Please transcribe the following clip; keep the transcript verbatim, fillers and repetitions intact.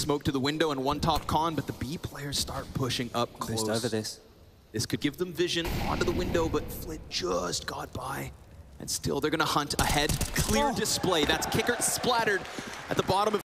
smoke to the window and one top con, but the B players start pushing up close. Boost over this. This could give them vision onto the window, but Flit just got by. And still, they're gonna hunt ahead. Clear Oh. display. That's Kicker splattered at the bottom of